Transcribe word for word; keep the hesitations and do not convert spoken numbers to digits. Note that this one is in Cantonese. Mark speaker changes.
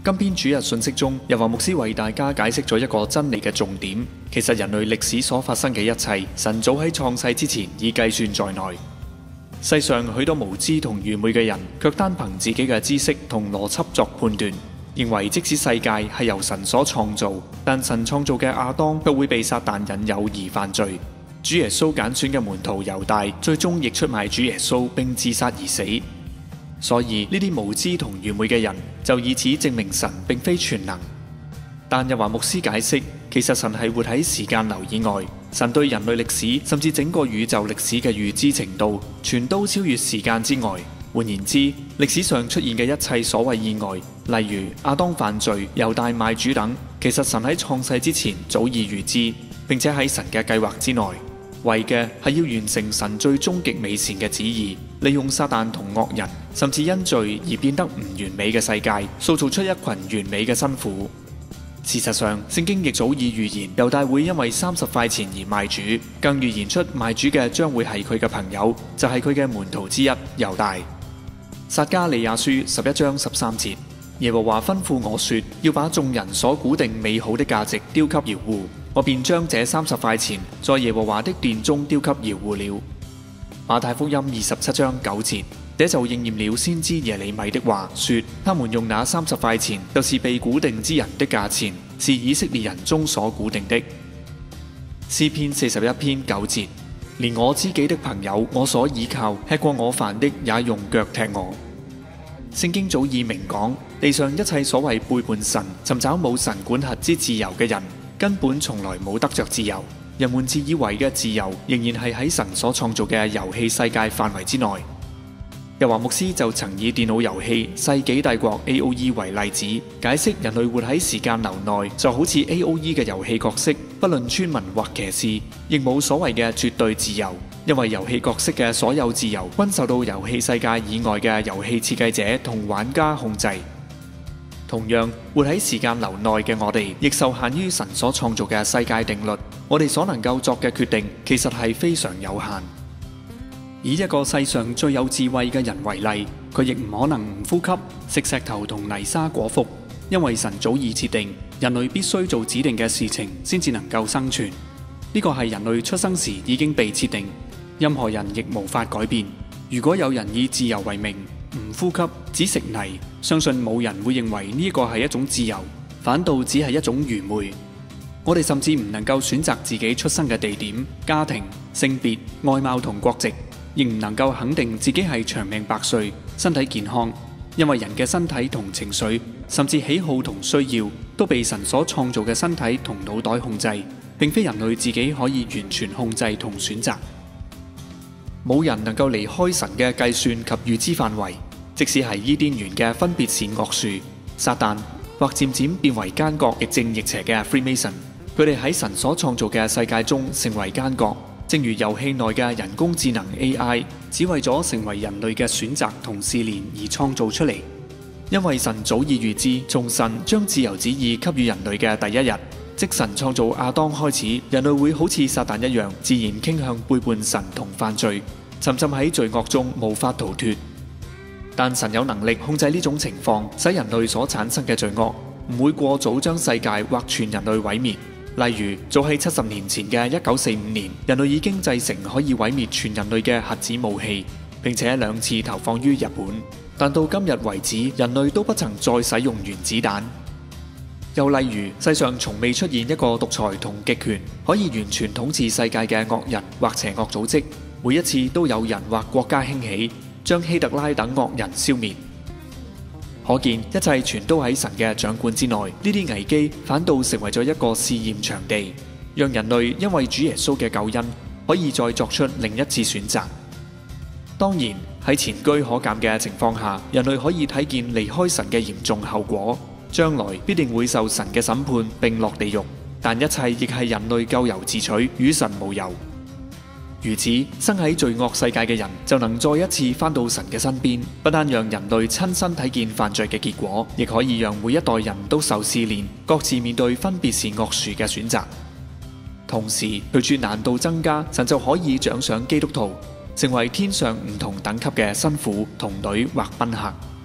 Speaker 1: 今篇主日信息中，日華牧師為大家解釋咗一個真理嘅重點。其實人類歷史所發生嘅一切，神早喺創世之前已計算在內。世上許多無知同愚昧嘅人，卻單憑自己嘅知識同邏輯作判斷，認為即使世界係由神所創造，但神創造嘅亞當卻會被撒旦引誘而犯罪。主耶穌揀選嘅門徒猶大，最終亦出賣主耶穌並自殺而死。所以呢啲無知同愚昧嘅人就以此證明神並非全能。但日華牧師解釋，其實神係活喺時間流以外，神對人類歷史甚至整個宇宙歷史嘅預知程度，全都超越時間之外。換言之，歷史上出現嘅一切所謂意外，例如亞當犯罪、猶大賣主等，其實神喺創世之前早已預知，並且喺神嘅計劃之內。為嘅係要完成神最終極美善嘅旨意，利用撒旦同惡人，甚至因罪而變得唔完美嘅世界，塑造出一群完美嘅新婦。事實上，聖經亦早已預言猶大會因為三十塊錢而賣主，更預言出賣主嘅將會係佢嘅朋友，就係佢嘅門徒之一猶大。撒迦利亞書十一章十三節，耶和華吩咐我說，要把眾人所估定美好的價值丟給窯戶，我便將這三十塊錢在耶和華的殿中丟給窯戶了。馬太福音二十七章九節，這就應驗了先知耶利米的話，說他們用那三十塊錢，就是被估定之人的價錢，是以色列人中所估定的。詩篇四十一篇九節，連我知己的朋友，我所倚靠吃過我飯的，也用腳踢我。聖經早已明講，地上一切所謂背叛神、尋找冇神管轄之自由嘅人，根本從來冇得着自由。人們自以為嘅自由，仍然係喺神所創造嘅遊戲世界範圍之內。日華牧師就曾以電腦遊戲《世紀帝國 A O E》為例子，解釋人類活喺時間流內，就好似 A O E 嘅遊戲角色，不論村民或騎士，亦冇所謂嘅絕對自由，因為遊戲角色嘅所有自由均受到遊戲世界以外嘅遊戲設計者同玩家控制。同樣，活喺時間流內嘅我哋，亦受限於神所創造嘅世界定律，我哋所能夠作嘅決定，其實係非常有限。以一個世上最有智慧嘅人為例，佢亦唔可能唔呼吸、食石頭同泥沙果腹，因為神早已設定人類必須做指定嘅事情先至能夠生存。呢個係人類出生時已經被設定，任何人亦無法改變。如果有人以自由為名，唔呼吸，只食泥，相信冇人會認為呢個係一種自由，反倒只係一種愚昧。我哋甚至唔能夠選擇自己出生嘅地點、家庭、性別、外貌同國籍，亦唔能夠肯定自己係長命百歲、身體健康，因為人嘅身體同情緒，甚至喜好同需要，都被神所創造嘅身體同腦袋控制，並非人類自己可以完全控制同選擇。冇人能夠離開神嘅計算及預知範圍，即使係伊甸園嘅分別善惡樹、撒旦，或漸漸變為奸角亦正亦邪嘅 Freemason， 佢哋喺神所創造嘅世界中成為奸角，正如遊戲內嘅人工智能 A I， 只為咗成為人類嘅選擇同試煉而創造出嚟。因為神早已預知，從神將自由旨意給予人類嘅第一日，即神創造亞當開始，人類會好似撒旦一樣，自然傾向背叛神同犯罪，沉浸喺罪惡中無法逃脫。但神有能力控制呢種情況，使人類所產生嘅罪惡唔會過早將世界或全人類毀滅。例如，早喺七十年前嘅一九四五年，人類已經製成可以毀滅全人類嘅核子武器，並且兩次投放於日本。但到今日為止，人類都不曾再使用原子彈。又例如，世上從未出現一個獨裁同極權可以完全統治世界嘅惡人或邪惡組織，每一次都有人或國家興起，將希特拉等惡人消滅。可見一切全都喺神嘅掌管之內，呢啲危機反倒成為咗一個試驗場地，讓人類因為主耶穌嘅救恩，可以再作出另一次選擇。當然喺前車可鑑嘅情況下，人類可以睇見離開神嘅嚴重後果，將來必定會受神嘅審判並落地獄，但一切亦係人類咎由自取，與神無尤。如此，生喺罪惡世界嘅人就能再一次返到神嘅身邊，不單讓人類親身睇見犯罪嘅結果，亦可以讓每一代人都受試煉，各自面對分別善惡樹嘅選擇。同時，隨住難度增加，神就可以獎賞基督徒，成為天上唔同等級嘅新婦、童女或賓客。